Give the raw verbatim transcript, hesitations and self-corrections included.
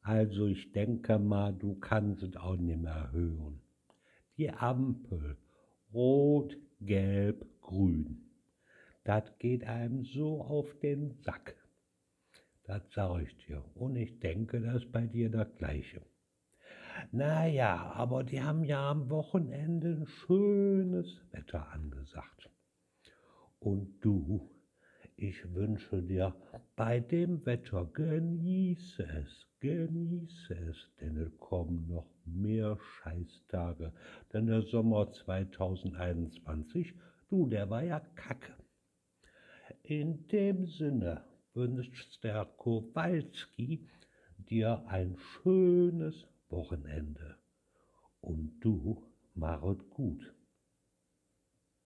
Also ich denke mal, du kannst es auch nicht mehr hören. Die Ampel, rot, gelb, grün, das geht einem so auf den Sack. Das sag ich dir. Und ich denke, das ist bei dir das Gleiche. Na ja, aber die haben ja am Wochenende ein schönes Wetter angesagt. Und du, ich wünsche dir bei dem Wetter, genieße es, genieße es, denn es kommen noch mehr Scheißtage. Denn der Sommer zweitausendeinundzwanzig, du, der war ja kacke. In dem Sinne wünscht der Kowalski dir ein schönes Wochenende. Und du, mach es gut.